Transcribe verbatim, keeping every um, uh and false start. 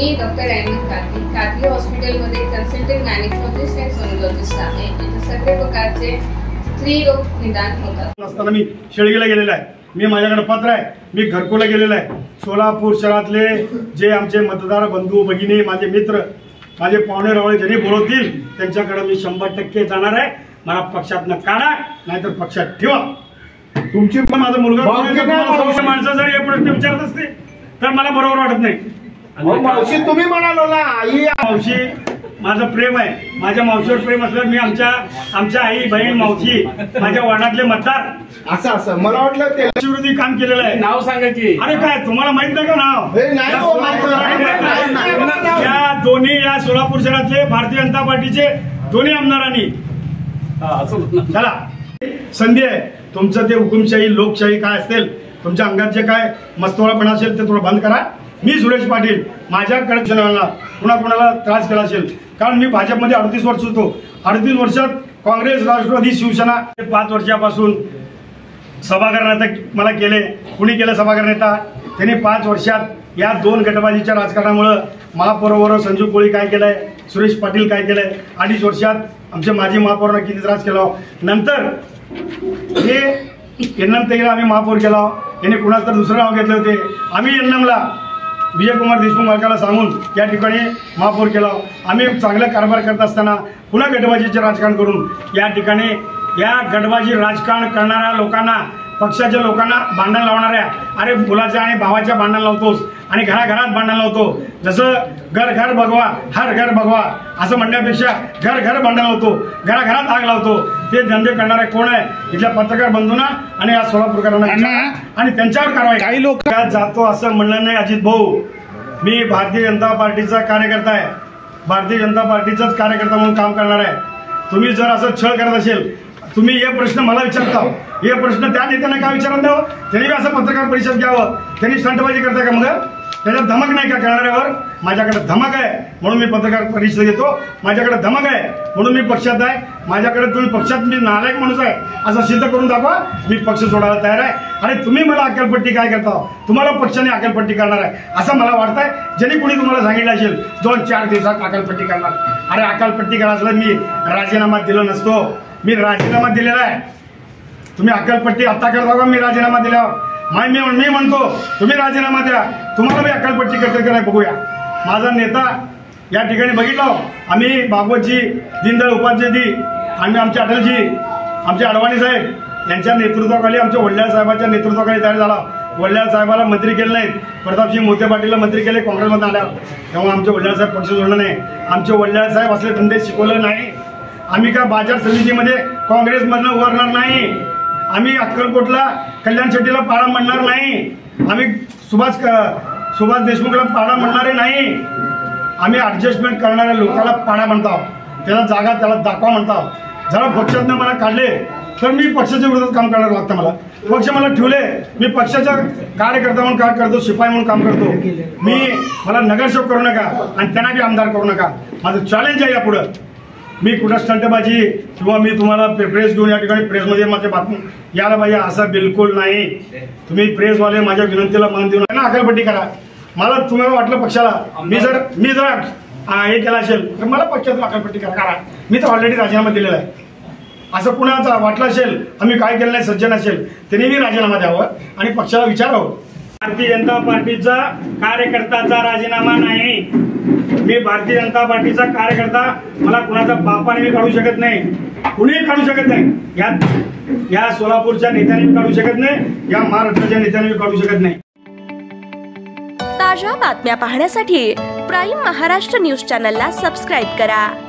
मी doctor Ahmad Qadri Qadri हॉस्पिटलमध्ये consultant gynaecologist आणि sonologist आहे। इथे सगळे प्रकारचे स्त्री रोग निदान होतात। असताना मी शेळगेला गेलेला आहे, मी माझ्याकडे पत्र आहे, मी घरकुला गेलेला आहे। सोलापूर शहरातले जे आमचे मतदार बंधू भगिनी, माझे मित्र, माझे पाहुणे रावळे ज्यांनी बोलवतील त्यांच्याकडे मी शंभर टक्के जाणार आहे। मला पक्षात न काढा, नाहीतर पक्षात ठेवा। तुमची पण माझा मुलगा माणसं जर हे प्रश्न विचारत असते तर मला बरोबर वाटत नाही। मावशी तुम्ही म्हणालो ना आई, मावशी माझं प्रेम आहे, माझ्या मावशीवर प्रेम असलं मी आमच्या आमच्या आई बहीण मावशी माझ्या वार्डातले मतदार असं असं मला वाटलं ते विरोधी काम केलेलं आहे। नाव सांगा की अरे काय तुम्हाला माहित नाही का नाव? या दोन्ही या सोलापूर शहरातले भारतीय जनता पार्टीचे दोन्ही आमदारांनी चला संधी आहे। तुमचं ते हुकुमशाही लोकशाही काय असेल, तुमच्या अंगात जे काय मस्तवाळपणा असेल ते थोडं बंद करा। मी सुरेश पाटील माझ्याकडे कुणा कुणाला त्रास केला असेल, कारण मी भाजपमध्ये अडतीस वर्ष होतो। अडतीस वर्षात काँग्रेस, राष्ट्रवादी, शिवसेना पाच वर्षापासून सभागृह नेता मला केले। कुणी केलं सभागृह नेता? त्यांनी पाच वर्षात या दोन गटबाजीच्या राजकारणामुळे महापौरावर संजू कोळी काय केलंय, सुरेश पाटील काय केलंय, अडीच वर्षात आमचे माजी महापौरांना किती त्रास केला। नंतर हे एन्नम तेला आम्ही महापौर केला, यांनी कुणाच तर दुसरं नाव घेतले होते। आम्ही एन्नमला विजयकुमार देशमुख मालकाला सांगून या ठिकाणी महापौर केला। आम्ही चांगला कारभार करत असताना पुन्हा गटबाजीचे राजकारण करून या ठिकाणी या गटबाजी राजकारण करणाऱ्या लोकांना, पक्षाच्या लोकांना भांडण लावणाऱ्या, अरे मुलाच्या आणि भावाच्या भांडण लावतोस आणि घराघरात भांडण लावतो, जसं घर घर भगवा हर घर भगवा असं म्हणण्यापेक्षा घर घर भांडण लावतो, घराघरात आग लावतो, ते धंदे करणारे कोण आहे? इथल्या पत्रकार बंधूंना आणि या सोलापूरकरांना आणि त्यांच्यावर कारवाई। काही लोक जातो असं म्हणणं नाही अजित भाऊ, मी भारतीय जनता पार्टीचा कार्यकर्ता आहे, भारतीय जनता पार्टीचाच कार्यकर्ता म्हणून काम करणार आहे। तुम्ही जर असं छळ करत असेल, तुम्ही हे प्रश्न मला विचारता, हे प्रश्न त्या नेत्यांना का विचारत द्यावं? त्यांनी असं पत्रकार परिषद घ्यावं, त्यांनी स्टंटबाजी करताय का? मग त्याच्यात धमक नाही का करणाऱ्यावर? माझ्याकडे धमक आहे म्हणून मी पत्रकार परिषद घेतो, माझ्याकडे धमक आहे म्हणून मी पक्षात आहे, माझ्याकडे तुम्ही पक्षात मी नालायक माणूस आहे असं सिद्ध करून दाखवा, मी पक्ष सोडायला तयार आहे। आणि तुम्ही मला अक्कलपट्टी काय करता? तुम्हाला पक्षाने अक्कलपट्टी करणार आहे असं मला वाटतंय। ज्यांनी कोणी तुम्हाला सांगितलं असेल दोन चार दिवसात अक्कलपट्टी करणार, अरे अक्कलपट्टी करायचं मी राजीनामा दिला नसतो, मी राजीनामा दिलेला आहे। तुम्ही अक्कलपट्टी आता करता का? मी राजीनामा दिल्यावर मी मी म्हणतो तुम्ही राजीनामा द्या, तुम्हाला मी अक्कलपट्टी करते का नाही बघूया। माझा नेता या ठिकाणी बघितलं, आम्ही भागवतजी, दीनदयाळ उपाध्यायजी, आम्ही आमचे अटलजी, आमचे अडवाणी साहेब यांच्या नेतृत्वाखाली, आमच्या वडल्याळ साहेबांच्या नेतृत्वाखाली तयार झाला। वडल्याळ साहेबाला मंत्री केले नाहीत, प्रतापसिंह मोहिते पाटीलला मंत्री केले काँग्रेसमध्ये आल्यावर, तेव्हा आमचे वडल्याळ साहेब पक्ष सोडलं नाही। आमचे वडल्याळ साहेब असले धंदे शिकवले नाही। आम्ही का बाजार समितीमध्ये काँग्रेसमधनं उभारणार नाही, आम्ही अक्कलकोटला कल्याण शेट्टीला पाडा म्हणणार नाही, आम्ही सुभाष सुभाष देशमुखला पाडा म्हणणारे नाही, आम्ही ऍडजस्टमेंट करणाऱ्या लोकांना पाडा म्हणतो, त्याला जागा त्याला दाखवा म्हणतो। जरा पक्षातनं मला काढले तर मी पक्षाच्या विरोधात काम करायला लागतं, मला पक्ष मला ठेवले, मी पक्षाचा कार्यकर्ता म्हणून काम करतो, शिपाई म्हणून काम करतो। मी मला नगरसेवक करू नका आणि त्यांना बी आमदार करू नका, माझं चॅलेंज आहे यापुढं। मी कुठं स्टंटबाजी किंवा मी तुम्हाला प्रेस घेऊन या ठिकाणी प्रेसमध्ये माझे बातमी यायला पाहिजे असं बिलकुल नाही। तुम्ही प्रेसवाले माझ्या विनंतीला मान देऊन ना अक्कलपट्टी करा। मला तुम्हाला वाटलं पक्षाला मी जर मी जर हे केलं असेल तर मला पक्षातून अक्कलपट्टी करा, मी तर ऑलरेडी राजीनामा दिलेला आहे। असं कुणाचा वाटलं असेल आम्ही काय केलं नाही, सज्जन असेल त्यांनी मी राजीनामा द्यावं आणि पक्षाला विचारावं। भारतीय जनता पार्टीचा कार्यकर्त्याचा राजीनामा नाही, मी भारतीय जनता पार्टीचा कार्यकर्ता, मला कुणाचा बापाने मी काढू शकत नाही, कुणीही काढू शकत नाही, या या सोलापूरच्या नेत्याने मी काढू शकत नाही, या महाराष्ट्राच्या नेत्याने मी काढू शकत नाही। ताज्या बातम्या पाहण्यासाठी प्राईम महाराष्ट्र न्यूज चॅनलला सबस्क्राईब करा।